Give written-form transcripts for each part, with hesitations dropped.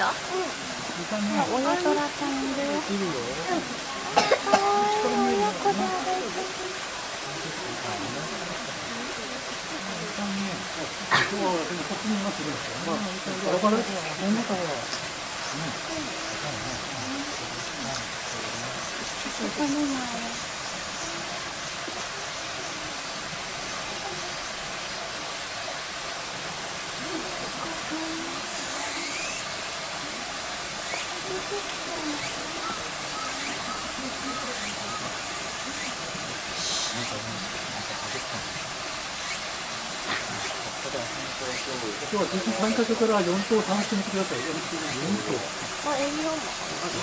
た？うん。親虎ちゃんいるよ。かわいい親子で歩いてる。 今日は3か所から4頭探してみてください。4頭。 あ、エビオンも。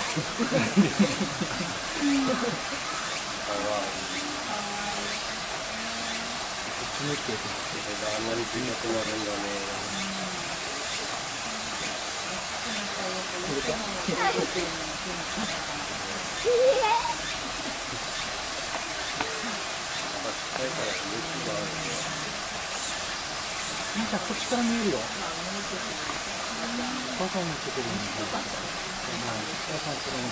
あんまり小さくなるんだね。なんかこっちから見えるよ。お母さんのところに。お母さんところに。